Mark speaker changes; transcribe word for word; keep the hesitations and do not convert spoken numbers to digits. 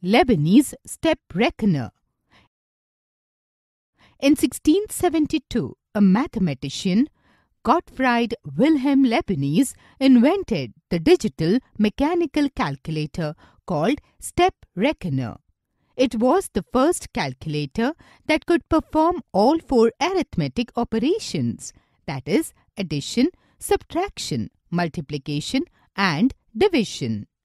Speaker 1: Leibniz Step Reckoner. In sixteen seventy-two, a mathematician, Gottfried Wilhelm Leibniz, invented the digital mechanical calculator called Step Reckoner. It was the first calculator that could perform all four arithmetic operations, that is, addition, subtraction, multiplication, and division.